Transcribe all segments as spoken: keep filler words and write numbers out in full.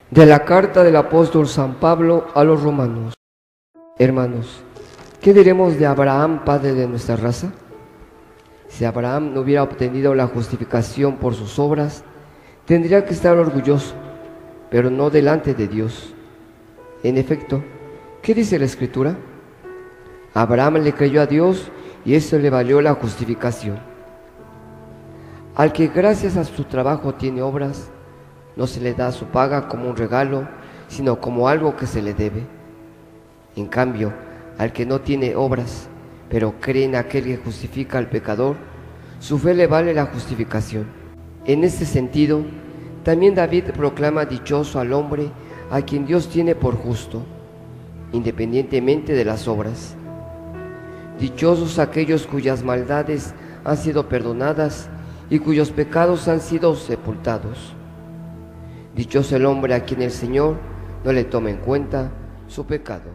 De la carta del apóstol San Pablo a los romanos. Hermanos, ¿qué diremos de Abraham, padre de nuestra raza? Si Abraham no hubiera obtenido la justificación por sus obras, tendría que estar orgulloso, pero no delante de Dios. En efecto, ¿qué dice la Escritura? Abraham le creyó a Dios y eso le valió la justificación. Al que gracias a su trabajo tiene obras, no se le da su paga como un regalo, sino como algo que se le debe. En cambio, al que no tiene obras, pero cree en aquel que justifica al pecador, su fe le vale la justificación. En este sentido, también David proclama dichoso al hombre a quien Dios tiene por justo, independientemente de las obras. Dichosos aquellos cuyas maldades han sido perdonadas y cuyos pecados han sido sepultados. Dichoso el hombre a quien el Señor no le toma en cuenta su pecado.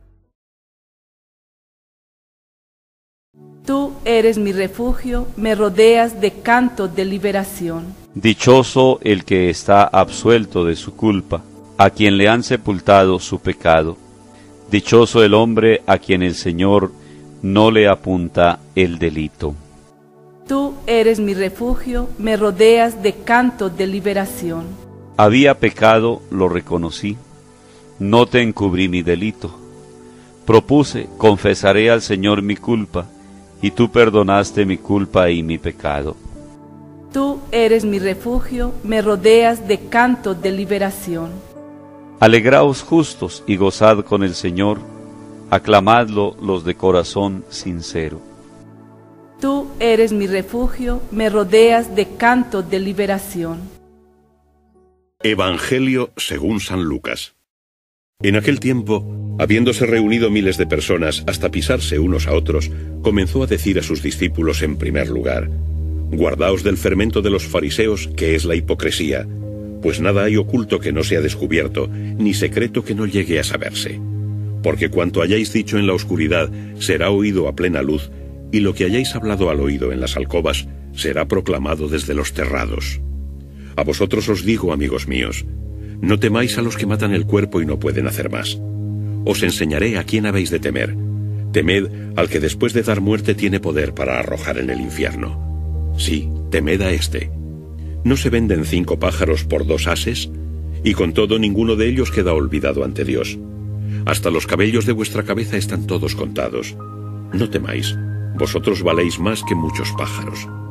Tú eres mi refugio, me rodeas de cantos de liberación. Dichoso el que está absuelto de su culpa, a quien le han sepultado su pecado. Dichoso el hombre a quien el Señor no le apunta el delito. Tú eres mi refugio, me rodeas de cantos de liberación. Había pecado, lo reconocí, no te encubrí mi delito. Propuse, confesaré al Señor mi culpa, y tú perdonaste mi culpa y mi pecado. Tú eres mi refugio, me rodeas de cantos de liberación. Alegraos justos y gozad con el Señor, aclamadlo los de corazón sincero. Tú eres mi refugio, me rodeas de cantos de liberación. Evangelio según San Lucas. En aquel tiempo, habiéndose reunido miles de personas hasta pisarse unos a otros, comenzó a decir a sus discípulos en primer lugar: guardaos del fermento de los fariseos, que es la hipocresía, pues nada hay oculto que no sea descubierto, ni secreto que no llegue a saberse. Porque cuanto hayáis dicho en la oscuridad será oído a plena luz, y lo que hayáis hablado al oído en las alcobas será proclamado desde los terrados. A vosotros os digo, amigos míos, no temáis a los que matan el cuerpo y no pueden hacer más. Os enseñaré a quién habéis de temer. Temed al que después de dar muerte tiene poder para arrojar en el infierno. Sí, temed a éste. ¿No se venden cinco pájaros por dos ases? Y con todo ninguno de ellos queda olvidado ante Dios. Hasta los cabellos de vuestra cabeza están todos contados. No temáis, vosotros valéis más que muchos pájaros.